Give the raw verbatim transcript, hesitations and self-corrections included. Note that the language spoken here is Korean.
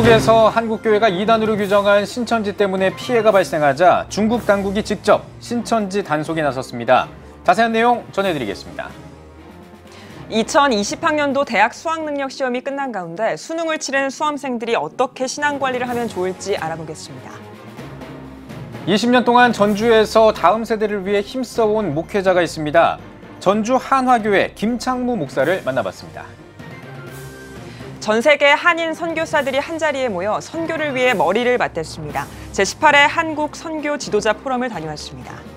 전주에서 한국교회가 이단으로 규정한 신천지 때문에 피해가 발생하자 중국 당국이 직접 신천지 단속에 나섰습니다. 자세한 내용 전해드리겠습니다. 이천이십 학년도 대학 수학능력 시험이 끝난 가운데 수능을 치른 수험생들이 어떻게 신앙관리를 하면 좋을지 알아보겠습니다. 이십 년 동안 전주에서 다음 세대를 위해 힘써온 목회자가 있습니다. 전주 한화교회 김창무 목사를 만나봤습니다. 전 세계 한인 선교사들이 한자리에 모여 선교를 위해 머리를 맞댔습니다. 제십팔 회 한국 선교 지도자 포럼을 다녀왔습니다.